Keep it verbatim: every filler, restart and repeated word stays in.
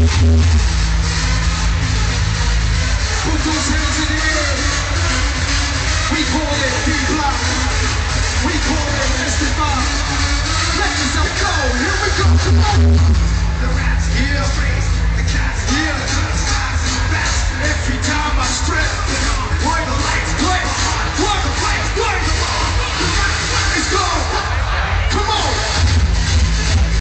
Put those hands in the air. We call it D-Block. We call it Esteban. Let yourself go. Here we go. Come on.